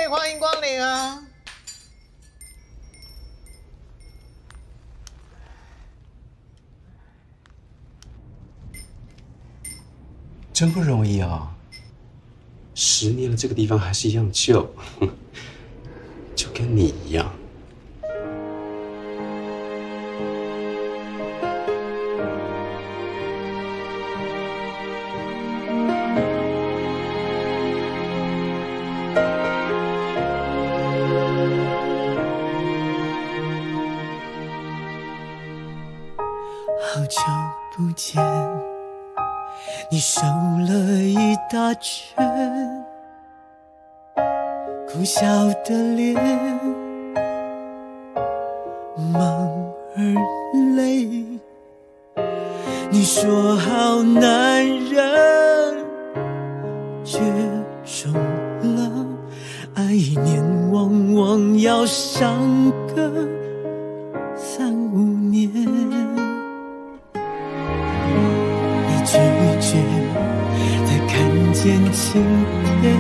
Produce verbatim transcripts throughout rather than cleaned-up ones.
欢迎光临啊！ 真不容易啊！十年了，这个地方还是一样旧，就跟你一样。 好久不见，你瘦了一大圈，苦笑的脸，忙而累。你说好男人绝种了，爱一年往往要伤个三五年。拒绝再看见晴天，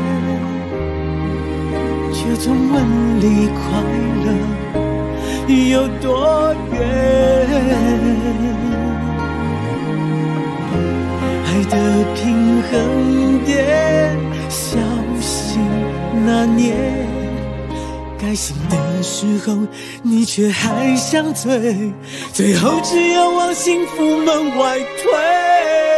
却总问离快乐有多远。爱的平衡点，小心拿捏，该醒的时候你却还想醉，最后只有往幸福门外退。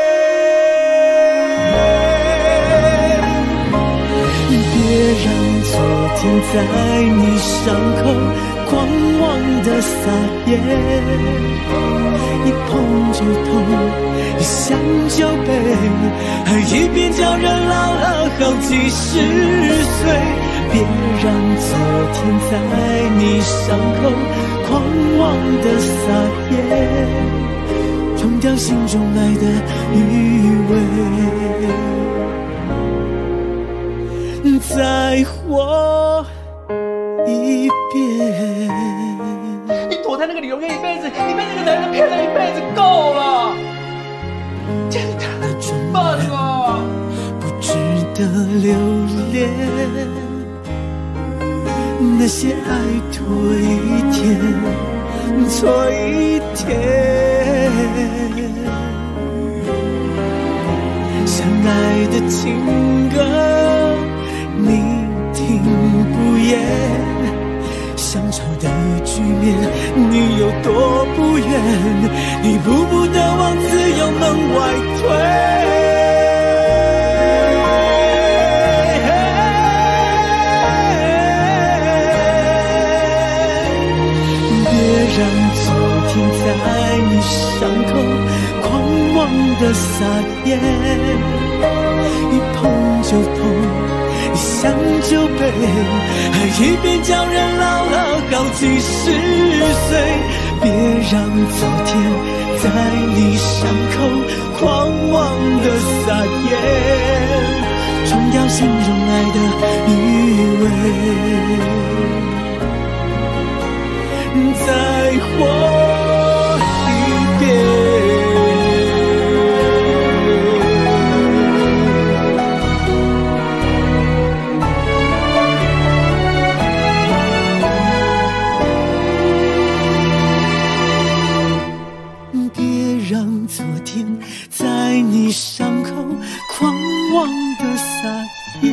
别让昨天在你伤口狂妄的撒野，一碰就痛，一想就悲，爱一遍叫人老了好几十岁。别让昨天在你伤口狂妄的撒野，冲掉心中爱的余味。再活一遍。 你躲在那个理由院一辈子，你被那个男人骗了一辈子，够了！真的，笨了， 不值得留恋。那些爱拖一天，错一天，相爱的情歌你听不厌，乡愁的局面你有多不愿，你步步的往自由门外退。让昨天在你伤口狂妄的撒野，一碰就痛，一想就悲，爱一遍叫人老了好几十岁。别让昨天在你伤口狂妄的撒野，冲掉心中爱的余味。再活一遍。别让昨天在你伤口狂妄的撒野，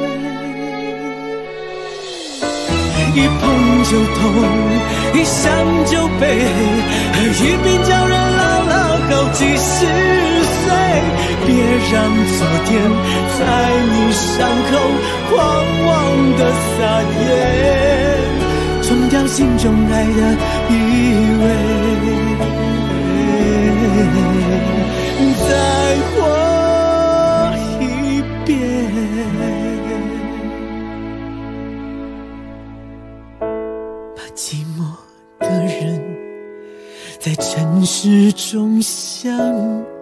一碰就痛，一想就悲，爱一遍叫人老了好几十岁。别让昨天在你伤口狂妄的撒野，冲掉心中爱的余味。再活一遍。寂寞的人在城市中相